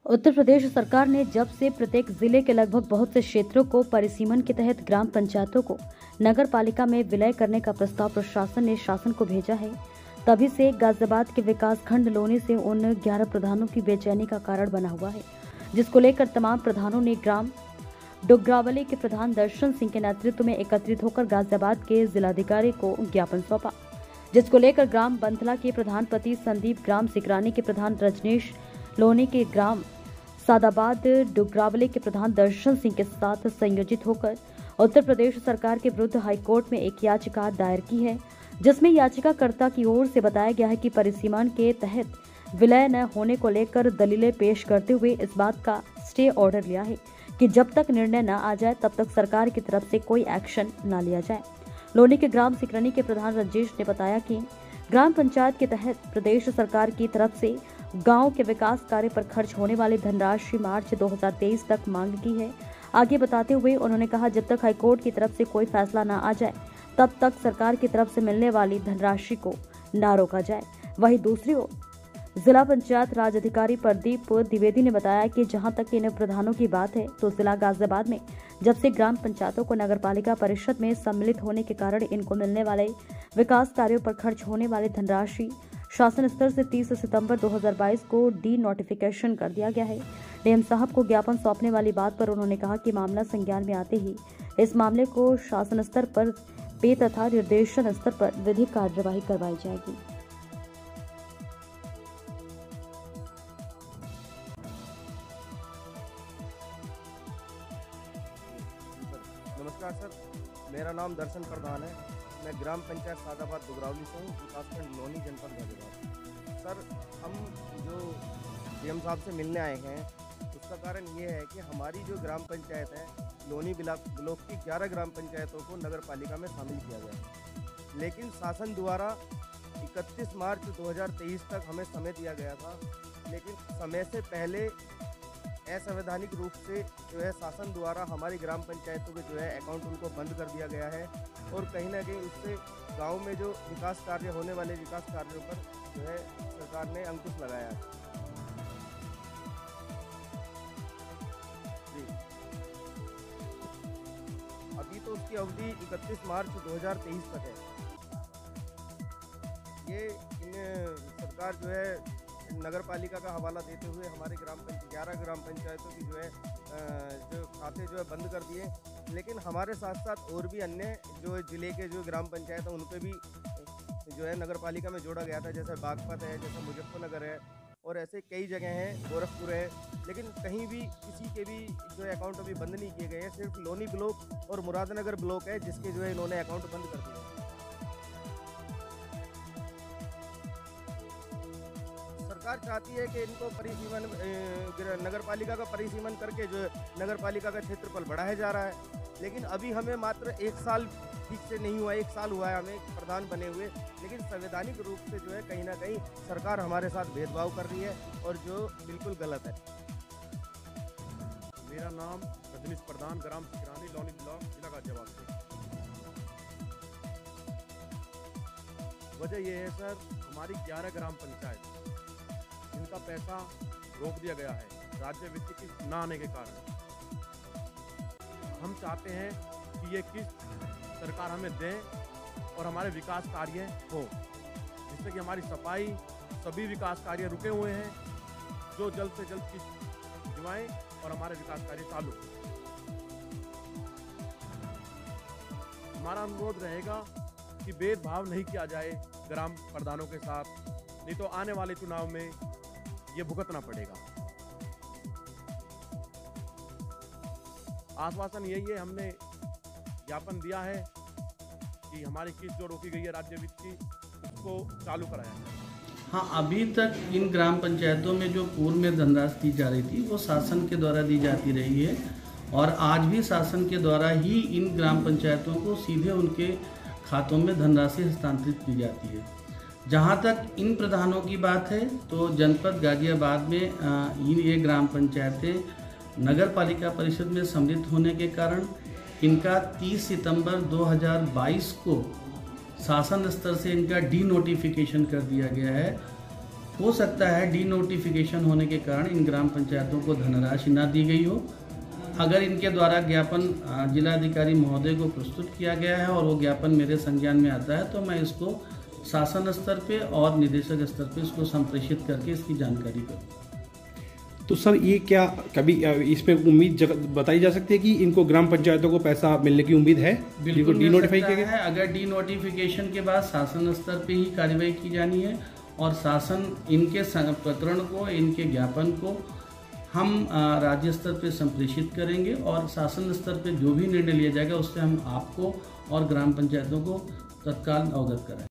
उत्तर प्रदेश सरकार ने जब से प्रत्येक जिले के लगभग बहुत से क्षेत्रों को परिसीमन के तहत ग्राम पंचायतों को नगर पालिका में विलय करने का प्रस्ताव प्रशासन ने शासन को भेजा है, तभी से गाजियाबाद के विकास खंड लोनी से उन 11 प्रधानों की बेचैनी का कारण बना हुआ है, जिसको लेकर तमाम प्रधानों ने ग्राम डुगरावली के प्रधान दर्शन सिंह के नेतृत्व में एकत्रित होकर गाजियाबाद के जिलाधिकारी को ज्ञापन सौंपा, जिसको लेकर ग्राम बंथला के प्रधान पति संदीप, ग्राम सिकरानी के प्रधान रजनीश, लोनी के ग्राम सादाबाद डुगरावली के प्रधान दर्शन सिंह के साथ संयोजित होकर उत्तर प्रदेश सरकार के विरुद्ध हाईकोर्ट में एक याचिका दायर की है, जिसमें याचिकाकर्ता की ओर से बताया गया है कि परिसीमन के तहत विलय न होने को लेकर दलीलें पेश करते हुए इस बात का स्टे ऑर्डर लिया है कि जब तक निर्णय न आ जाए तब तक सरकार की तरफ से कोई एक्शन न लिया जाए। लोनी के ग्राम सिकरानी के प्रधान रजेश ने बताया कि ग्राम पंचायत के तहत प्रदेश सरकार की तरफ से गांव के विकास कार्य पर खर्च होने वाली धनराशि मार्च 2023 तक मांग की है। आगे बताते हुए उन्होंने कहा, जब तक हाईकोर्ट की तरफ से कोई फैसला न आ जाए तब तक सरकार की तरफ से मिलने वाली धनराशि को न रोका जाए। वहीं दूसरी ओर जिला पंचायत राज अधिकारी प्रदीप द्विवेदी ने बताया कि जहां तक इन प्रधानों की बात है तो जिला गाजियाबाद में जब से ग्राम पंचायतों को नगरपालिका परिषद में सम्मिलित होने के कारण इनको मिलने वाले विकास कार्यों पर खर्च होने वाली धनराशि शासन स्तर से 30 सितंबर 2022 को डी नोटिफिकेशन कर दिया गया है। डीएम साहब को ज्ञापन सौंपने वाली बात पर उन्होंने कहा कि मामला संज्ञान में आते ही इस मामले को शासन स्तर पर पे तथा निर्देशन स्तर पर विधिक कार्यवाही करवाई जाएगी। नमस्कार सर, मेरा नाम दर्शन प्रधान है। मैं ग्राम पंचायत सादाबाद डुगरावली से हूँ, विकासखंड लोनी, जनपद गाजियाबाद। सर, हम जो डीएम साहब से मिलने आए हैं उसका कारण ये है कि हमारी जो ग्राम पंचायत है लोनी ब्लॉक की 11 ग्राम पंचायतों को नगर पालिका में शामिल किया गया, लेकिन शासन द्वारा 31 मार्च 2023 तक हमें समय दिया गया था, लेकिन समय से पहले असंवैधानिक रूप से जो है शासन द्वारा हमारी ग्राम पंचायतों के जो है अकाउंट उनको बंद कर दिया गया है और कहीं ना कहीं उससे गांव में जो विकास कार्य होने वाले विकास कार्यों पर जो है सरकार ने अंकुश लगाया है। जी, अभी तो उसकी अवधि 31 मार्च 2023 तक है। ये सरकार जो है नगर पालिका का हवाला देते हुए हमारे 11 ग्राम पंचायतों की जो है जो खाते जो है बंद कर दिए, लेकिन हमारे साथ साथ और भी अन्य जो जिले के जो ग्राम पंचायत हैं उन पे भी जो है नगर पालिका में जोड़ा गया था, जैसे बागपत है, जैसे मुजफ्फरनगर है और ऐसे कई जगह हैं, गोरखपुर है, लेकिन कहीं भी किसी के भी जो है अकाउंट अभी बंद नहीं किए गए हैं। सिर्फ लोनी ब्लॉक और मुरादनगर ब्लॉक है जिसके जो है इन्होंने अकाउंट बंद कर दिए। सरकार चाहती है कि इनको परिसीमन नगर पालिका का परिसीमन करके जो नगर पालिका का क्षेत्रफल बढ़ाया जा रहा है, लेकिन अभी हमें मात्र 1 साल ठीक से नहीं हुआ, 1 साल हुआ है हमें प्रधान बने हुए, लेकिन संवैधानिक रूप से जो है कहीं ना कहीं सरकार हमारे साथ भेदभाव कर रही है और जो बिल्कुल गलत है। मेरा नाम रजनीश प्रधान, ग्राम सिकरानी, लोनी ब्लॉक, जिला गाजियाबाद से। वजह यह है सर, हमारी 11 ग्राम पंचायत इनका पैसा रोक दिया गया है राज्य वित्त की न आने के कारण। हम चाहते हैं कि ये किस्त सरकार हमें दे और हमारे विकास कार्य हो, जिससे कि हमारी सफाई सभी विकास कार्य रुके हुए हैं, जो जल्द से जल्द किस्त दिवाएं और हमारे विकास कार्य चालू। हमारा अनुरोध रहेगा कि भेदभाव नहीं किया जाए ग्राम प्रधानों के साथ, नहीं तो आने वाले चुनाव में ये भुगतना पड़ेगा। आश्वासन यही है, हमने ज्ञापन दिया है कि हमारी किस्त जो रोकी गई है राज्य वित्त की उसको चालू कराया है। हाँ, अभी तक इन ग्राम पंचायतों में जो पूर्व में धनराशि दी जा रही थी वो शासन के द्वारा दी जाती रही है और आज भी शासन के द्वारा ही इन ग्राम पंचायतों को सीधे उनके खातों में धनराशि हस्तांतरित की जाती है। जहाँ तक इन प्रधानों की बात है तो जनपद गाजियाबाद में ये ग्राम पंचायतें नगर पालिका परिषद में सम्मिलित होने के कारण इनका 30 सितंबर 2022 को शासन स्तर से इनका डी नोटिफिकेशन कर दिया गया है हो सकता है डी नोटिफिकेशन होने के कारण इन ग्राम पंचायतों को धनराशि ना दी गई हो। अगर इनके द्वारा ज्ञापन जिलाधिकारी महोदय को प्रस्तुत किया गया है और वो ज्ञापन मेरे संज्ञान में आता है तो मैं इसको शासन स्तर पे और निदेशक स्तर पे इसको संप्रेषित करके इसकी जानकारी करूँ। तो सर ये क्या कभी इसमें उम्मीद बताई जा सकती है कि इनको ग्राम पंचायतों को पैसा मिलने की उम्मीद है? बिल्कुल डी नोटिफाई किया गया है। अगर डी नोटिफिकेशन के बाद शासन स्तर पे ही कार्रवाई की जानी है और शासन इनके प्रकरण को, इनके ज्ञापन को हम राज्य स्तर पे संप्रेषित करेंगे और शासन स्तर पे जो भी निर्णय लिया जाएगा उससे हम आपको और ग्राम पंचायतों को तत्काल अवगत कराएंगे।